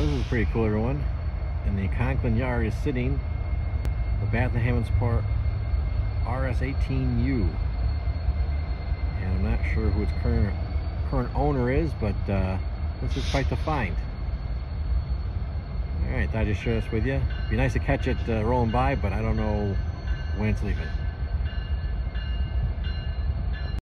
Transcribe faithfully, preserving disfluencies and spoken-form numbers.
This is pretty cool, everyone. In the Conklin yard is sitting the Bath and Hammondsport R S eighteen U, and I'm not sure who its current current owner is, but uh, this is quite the find. All right, I'll just share this with you. It'd be nice to catch it uh, rolling by, but I don't know when it's leaving.